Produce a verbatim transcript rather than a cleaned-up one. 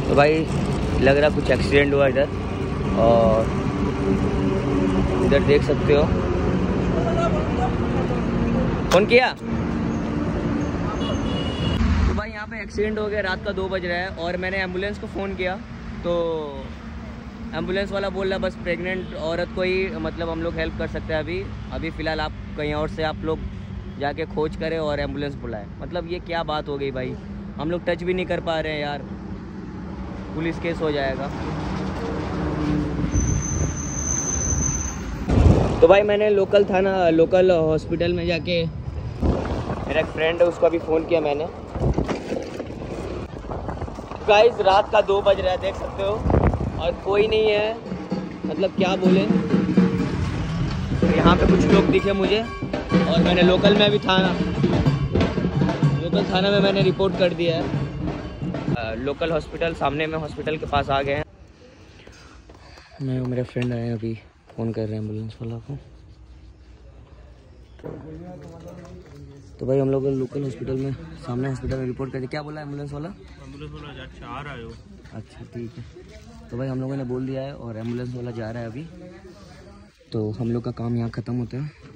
तो भाई लग रहा कुछ एक्सीडेंट हुआ इधर, और इधर देख सकते हो। फोन किया तो भाई यहाँ पे एक्सीडेंट हो गया, रात का दो बज रहा है और मैंने एम्बुलेंस को फ़ोन किया तो एम्बुलेंस वाला बोल रहा है बस प्रेग्नेंट औरत को ही मतलब हम लोग हेल्प कर सकते हैं अभी अभी फ़िलहाल। आप कहीं और से आप लोग जाके खोज करें और एम्बुलेंस बुलाएं। मतलब ये क्या बात हो गई भाई, हम लोग टच भी नहीं कर पा रहे हैं यार, पुलिस केस हो जाएगा। तो भाई मैंने लोकल थाना लोकल हॉस्पिटल में जाके, मेरा एक फ्रेंड है उसको अभी फ़ोन किया मैंने। गाइस रात का दो बज रहा है देख सकते हो और कोई नहीं है, मतलब क्या बोले। यहाँ पे कुछ लोग दिखे मुझे और मैंने लोकल में भी थाना लोकल थाना में मैंने रिपोर्ट कर दिया है। लोकल हॉस्पिटल सामने में हॉस्पिटल के पास आ गए हैं। मैं मेरे फ्रेंड आए अभी फ़ोन कर रहे हैं एम्बुलेंस वाला को। तो भाई हम लोग लोकल हॉस्पिटल में सामने हॉस्पिटल में रिपोर्ट कर दिया। क्या बोला एम्बुलेंस वाला? एम्बुलेंस वाला अच्छा आ रहा है वो। अच्छा ठीक है। तो भाई हम लोगों ने बोल दिया है और एम्बुलेंस वाला जा रहा है अभी। तो हम लोग का काम यहाँ ख़त्म होता है।